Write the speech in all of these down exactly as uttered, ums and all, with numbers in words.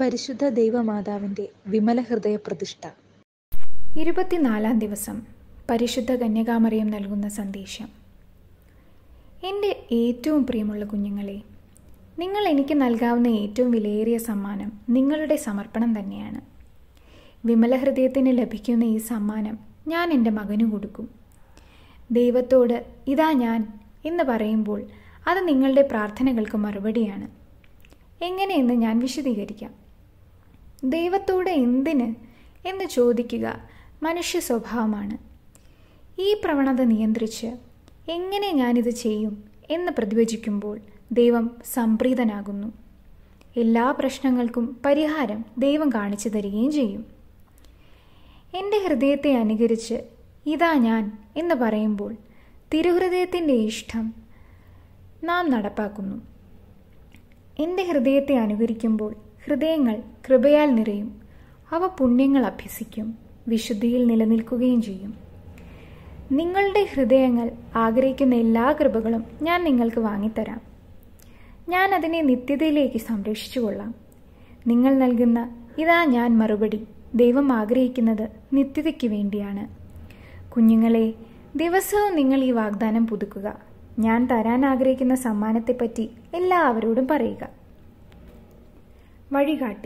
പരിശുദ്ധ ദൈവമാതാവിൻ്റെ വിമല ഹൃദയ പ്രതിഷ്ഠ. ഇരുപത്തിനാലാം ദിവസം പരിശുദ്ധ കന്യകാമറിയം നൽകുന്ന സന്ദേശം. എൻ്റെ ഏറ്റവും പ്രിയമുള്ള കുഞ്ഞുങ്ങളെ, നിങ്ങൾ എനിക്ക് നൽകാവുന്ന ഏറ്റവും വിലയേറിയ സമ്മാനം നിങ്ങളുടെ സമർപ്പണം തന്നെയാണ്. വിമല ഹൃദയത്തിന് ലഭിക്കുന്ന ഈ സമ്മാനം ഞാൻ എൻ്റെ മകനു കൊടുക്കും. ദൈവത്തോട് ഇതാ ഞാൻ എന്ന് പറയുമ്പോൾ അത് നിങ്ങളുടെ പ്രാർത്ഥനകൾക്ക് മറുപടിയാണ്. എങ്ങനെയെന്ന് ഞാൻ വിശദീകരിക്കാം. ദൈവത്തോട് എന്തിന് എന്ന് ചോദിക്കുക മനുഷ്യ സ്വഭാവമാണ്. ഈ പ്രവണത നിയന്ത്രിച്ച് എങ്ങനെ ഞാനിത് ചെയ്യും എന്ന് പ്രതിവചിക്കുമ്പോൾ ദൈവം സംപ്രീതനാകുന്നു. എല്ലാ പ്രശ്നങ്ങൾക്കും പരിഹാരം ദൈവം കാണിച്ചു തരികയും ചെയ്യും. എൻ്റെ ഹൃദയത്തെ അനുകരിച്ച് ഇതാ ഞാൻ എന്ന് പറയുമ്പോൾ തിരുഹൃദയത്തിൻ്റെ ഇഷ്ടം നാം നടപ്പാക്കുന്നു. എൻ്റെ ഹൃദയത്തെ അനുകരിക്കുമ്പോൾ ഹൃദയങ്ങൾ കൃപയാൽ നിറയും. അവ പുണ്യങ്ങൾ അഭ്യസിക്കും, വിശുദ്ധിയിൽ നിലനിൽക്കുകയും ചെയ്യും. നിങ്ങളുടെ ഹൃദയങ്ങൾ ആഗ്രഹിക്കുന്ന എല്ലാ കൃപകളും ഞാൻ നിങ്ങൾക്ക് വാങ്ങിത്തരാം. ഞാൻ അതിനെ നിത്യതയിലേക്ക് സംരക്ഷിച്ചു കൊള്ളാം. നിങ്ങൾ നൽകുന്ന ഇതാ ഞാൻ മറുപടി ദൈവം ആഗ്രഹിക്കുന്നത് നിത്യതയ്ക്ക് വേണ്ടിയാണ്. കുഞ്ഞുങ്ങളെ, ദിവസവും നിങ്ങൾ ഈ വാഗ്ദാനം പുതുക്കുക. ഞാൻ തരാൻ ആഗ്രഹിക്കുന്ന സമ്മാനത്തെപ്പറ്റി എല്ലാവരോടും പറയുക. വഴികാട്ടി.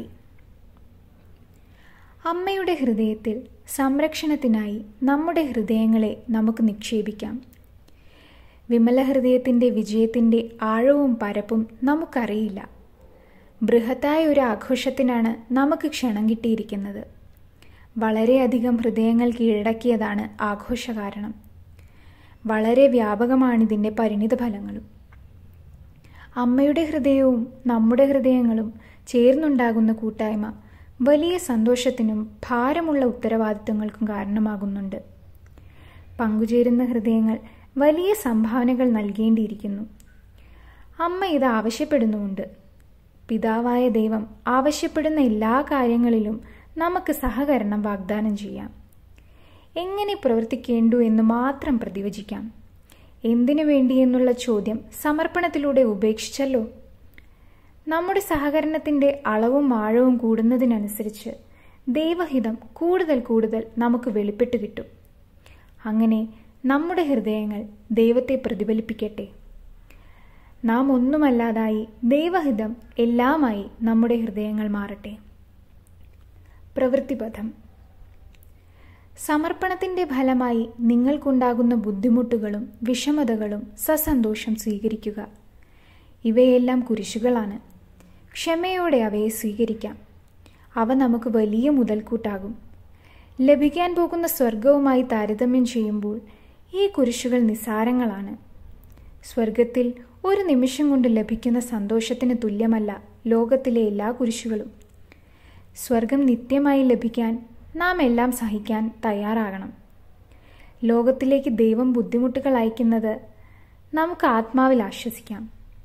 അമ്മയുടെ ഹൃദയത്തിൽ സംരക്ഷണത്തിനായി നമ്മുടെ ഹൃദയങ്ങളെ നമുക്ക് നിക്ഷേപിക്കാം. വിമല ഹൃദയത്തിൻ്റെ വിജയത്തിൻ്റെ ആഴവും പരപ്പും നമുക്കറിയില്ല. ബൃഹത്തായ ഒരു ആഘോഷത്തിനാണ് നമുക്ക് ക്ഷണം കിട്ടിയിരിക്കുന്നത്. വളരെയധികം ഹൃദയങ്ങൾ കീഴടക്കിയതാണ് ആഘോഷ കാരണം. വളരെ വ്യാപകമാണിതിൻ്റെ പരിണിത ഫലങ്ങളും. അമ്മയുടെ ഹൃദയവും നമ്മുടെ ഹൃദയങ്ങളും ചേർന്നുണ്ടാകുന്ന കൂട്ടായ്മ വലിയ സന്തോഷത്തിനും ഭാരമുള്ള ഉത്തരവാദിത്വങ്ങൾക്കും കാരണമാകുന്നുണ്ട്. പങ്കുചേരുന്ന ഹൃദയങ്ങൾ വലിയ സംഭാവനകൾ നൽകേണ്ടിയിരിക്കുന്നു. അമ്മ ഇത് ആവശ്യപ്പെടുന്നുമുണ്ട്. പിതാവായ ദൈവം ആവശ്യപ്പെടുന്ന എല്ലാ കാര്യങ്ങളിലും നമുക്ക് സഹകരണം വാഗ്ദാനം ചെയ്യാം. എങ്ങനെ പ്രവർത്തിക്കേണ്ടു എന്ന് മാത്രം പ്രതിവചിക്കാം. എന്തിനു വേണ്ടി എന്നുള്ള ചോദ്യം സമർപ്പണത്തിലൂടെ ഉപേക്ഷിച്ചല്ലോ. നമ്മുടെ സഹകരണത്തിൻ്റെ അളവും ആഴവും കൂടുന്നതിനനുസരിച്ച് ദൈവഹിതം കൂടുതൽ കൂടുതൽ നമുക്ക് വെളിപ്പെട്ട് കിട്ടും. അങ്ങനെ നമ്മുടെ ഹൃദയങ്ങൾ ദൈവത്തെ പ്രതിഫലിപ്പിക്കട്ടെ. നാം ഒന്നുമല്ലാതായി ദൈവഹിതം എല്ലാമായി നമ്മുടെ ഹൃദയങ്ങൾ മാറട്ടെ. പ്രവൃത്തിപഥം. സമർപ്പണത്തിൻ്റെ ഫലമായി നിങ്ങൾക്കുണ്ടാകുന്ന ബുദ്ധിമുട്ടുകളും വിഷമതകളും സസന്തോഷം സ്വീകരിക്കുക. ഇവയെല്ലാം കുരിശുകളാണ്. ക്ഷമയോടെ അവയെ സ്വീകരിക്കാം. അവ നമുക്ക് വലിയ മുതൽക്കൂട്ടാകും. ലഭിക്കാൻ പോകുന്ന സ്വർഗവുമായി താരതമ്യം ചെയ്യുമ്പോൾ ഈ കുരിശുകൾ നിസ്സാരങ്ങളാണ്. സ്വർഗത്തിൽ ഒരു നിമിഷം കൊണ്ട് ലഭിക്കുന്ന സന്തോഷത്തിന് തുല്യമല്ല ലോകത്തിലെ എല്ലാ കുരിശുകളും. സ്വർഗം നിത്യമായി ലഭിക്കാൻ നാം എല്ലാം സഹിക്കാൻ തയ്യാറാകണം. ലോകത്തിലേക്ക് ദൈവം ബുദ്ധിമുട്ടുകൾ അയക്കുന്നത് നമുക്ക് ആത്മാവിൽ ആശ്വസിക്കാം.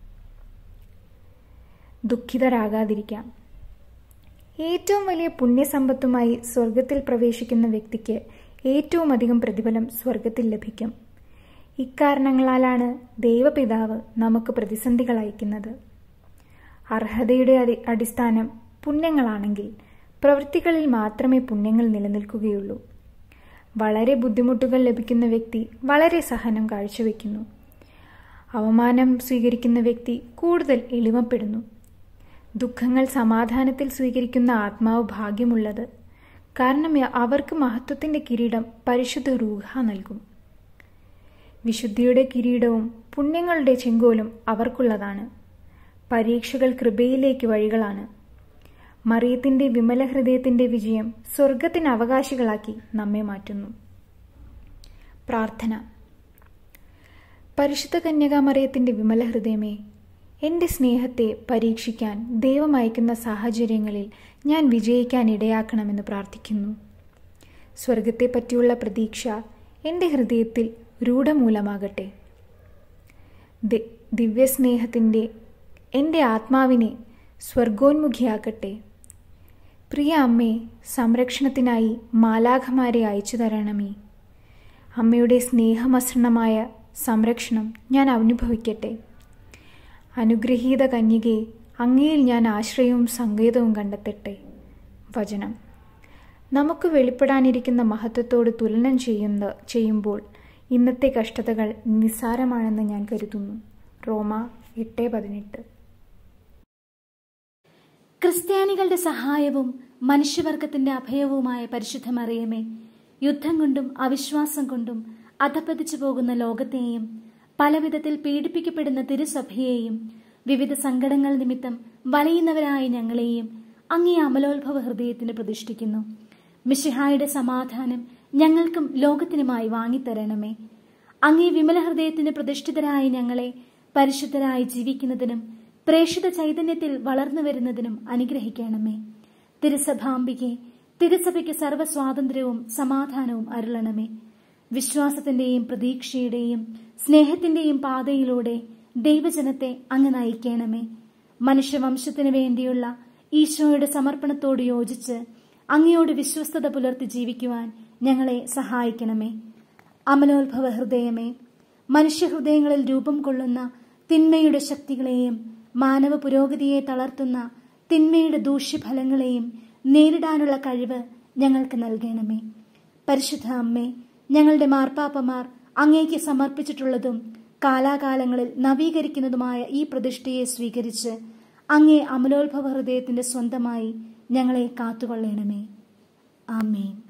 ദുഃഖിതരാകാതിരിക്കാം. ഏറ്റവും വലിയ പുണ്യസമ്പത്തുമായി സ്വർഗത്തിൽ പ്രവേശിക്കുന്ന വ്യക്തിക്ക് ഏറ്റവും അധികം പ്രതിഫലം സ്വർഗത്തിൽ ലഭിക്കും. ഇക്കാരണങ്ങളാലാണ് ദൈവപിതാവ് നമുക്ക് പ്രതിസന്ധികൾ അയക്കുന്നത്. അർഹതയുടെ അടിസ്ഥാനം പുണ്യങ്ങളാണെങ്കിൽ പ്രവൃത്തികളിൽ മാത്രമേ പുണ്യങ്ങൾ നിലനിൽക്കുകയുള്ളൂ. വളരെ ബുദ്ധിമുട്ടുകൾ ലഭിക്കുന്ന വ്യക്തി വളരെ സഹനം കാഴ്ചവെക്കുന്നു. അവമാനം സ്വീകരിക്കുന്ന വ്യക്തി കൂടുതൽ എളിമപ്പെടുന്നു. ദുഃഖങ്ങൾ സമാധാനത്തിൽ സ്വീകരിക്കുന്ന ആത്മാവ് ഭാഗ്യമുള്ളത്. കാരണം അവർക്ക് മഹത്വത്തിൻ്റെ കിരീടം പരിശുദ്ധ റൂഹ നൽകും. വിശുദ്ധിയുടെ കിരീടവും പുണ്യങ്ങളുടെ ചെങ്കോലും അവർക്കുള്ളതാണ്. പരീക്ഷകൾ കൃപയിലേക്ക് വഴികളാണ്. മറിയത്തിൻ്റെ വിമല ഹൃദയത്തിൻ്റെ വിജയം സ്വർഗത്തിന് അവകാശികളാക്കി നമ്മെ മാറ്റുന്നു. പ്രാർത്ഥന. പരിശുദ്ധ കന്യകാമറിയത്തിൻ്റെ വിമല ഹൃദയമേ, എൻ്റെ സ്നേഹത്തെ പരീക്ഷിക്കാൻ ദൈവം അയക്കുന്ന സാഹചര്യങ്ങളിൽ ഞാൻ വിജയിക്കാൻ ഇടയാക്കണമെന്ന് പ്രാർത്ഥിക്കുന്നു. സ്വർഗത്തെപ്പറ്റിയുള്ള പ്രതീക്ഷ എൻ്റെ ഹൃദയത്തിൽ രൂഢമൂലമാകട്ടെ. ദിവ്യസ്നേഹത്തിൻ്റെ എൻ്റെ ആത്മാവിനെ സ്വർഗോന്മുഖിയാക്കട്ടെ. പ്രിയ അമ്മേ, സംരക്ഷണത്തിനായി മാലാഖമാരെ അയച്ചു തരണമേ. അമ്മയുടെ സ്നേഹമസൃണമായ സംരക്ഷണം ഞാൻ അനുഭവിക്കട്ടെ. അനുഗ്രഹീത കന്യകയെ, അങ്ങയിൽ ഞാൻ ആശ്രയവും സങ്കേതവും കണ്ടെത്തട്ടെ. വചനം: നമുക്ക് വെളിപ്പെടാനിരിക്കുന്ന മഹത്വത്തോട് തുലനം ചെയ്യുന്ന ചെയ്യുമ്പോൾ ഇന്നത്തെ കഷ്ടതകൾ നിസ്സാരമാണെന്ന് ഞാൻ കരുതുന്നു. റോമ എട്ട് പതിനെട്ട്. ക്രിസ്ത്യാനികളുടെ സഹായവും മനുഷ്യവർഗത്തിന്റെ അഭയവുമായ പരിശുദ്ധ മറിയമേ, യുദ്ധം കൊണ്ടും അവിശ്വാസം കൊണ്ടും അധപ്പതിച്ചു പോകുന്ന ലോകത്തെയും പലവിധത്തിൽ പീഡിപ്പിക്കപ്പെടുന്ന തിരുസഭയെയും വിവിധ സങ്കടങ്ങൾ നിമിത്തം വലയുന്നവരായ ഞങ്ങളെയും അങ്ങേ അമലോത്ഭവ ഹൃദയത്തിന് പ്രതിഷ്ഠിക്കുന്നു. മിശിഹായുടെ സമാധാനം ഞങ്ങൾക്കും ലോകത്തിനുമായി വാങ്ങിത്തരണമേ. അങ്ങേ വിമല ഹൃദയത്തിന് പ്രതിഷ്ഠിതരായ ഞങ്ങളെ പരിശുദ്ധരായി ജീവിക്കുന്നതിനും പ്രേക്ഷിത ചൈതന്യത്തിൽ വളർന്നു വരുന്നതിനും അനുഗ്രഹിക്കണമേ. തിരുസഭാംബികെ, തിരുസഭയ്ക്ക് സർവ്വസ്വാതന്ത്ര്യവും സമാധാനവും അരുളണമേ. വിശ്വാസത്തിന്റെയും പ്രതീക്ഷയുടെയും സ്നേഹത്തിന്റെയും പാതയിലൂടെ ദൈവജനത്തെ അങ്ങ് നയിക്കണമേ. മനുഷ്യവംശത്തിനു വേണ്ടിയുള്ള ഈശോയുടെ സമർപ്പണത്തോട് യോജിച്ച് അങ്ങയോട് വിശ്വസ്തത പുലർത്തി ജീവിക്കുവാൻ ഞങ്ങളെ സഹായിക്കണമേ. അമലോത്ഭവ ഹൃദയമേ, മനുഷ്യഹൃദയങ്ങളിൽ രൂപം കൊള്ളുന്ന തിന്മയുടെ ശക്തികളെയും മാനവ പുരോഗതിയെ തളർത്തുന്ന തിന്മയുടെ ദൂഷ്യഫലങ്ങളെയും നേരിടാനുള്ള കഴിവ് ഞങ്ങൾക്ക് നൽകണമേ. പരിശുദ്ധ അമ്മേ, ഞങ്ങളുടെ മാർപ്പാപ്പമാർ അങ്ങേക്ക് സമർപ്പിച്ചിട്ടുള്ളതും കാലാകാലങ്ങളിൽ നവീകരിക്കുന്നതുമായ ഈ പ്രതിഷ്ഠയെ സ്വീകരിച്ച് അങ്ങേ അമലോത്ഭവ ഹൃദയത്തിന്റെ സ്വന്തമായി ഞങ്ങളെ കാത്തുകൊള്ളണമേ. ആമേൻ.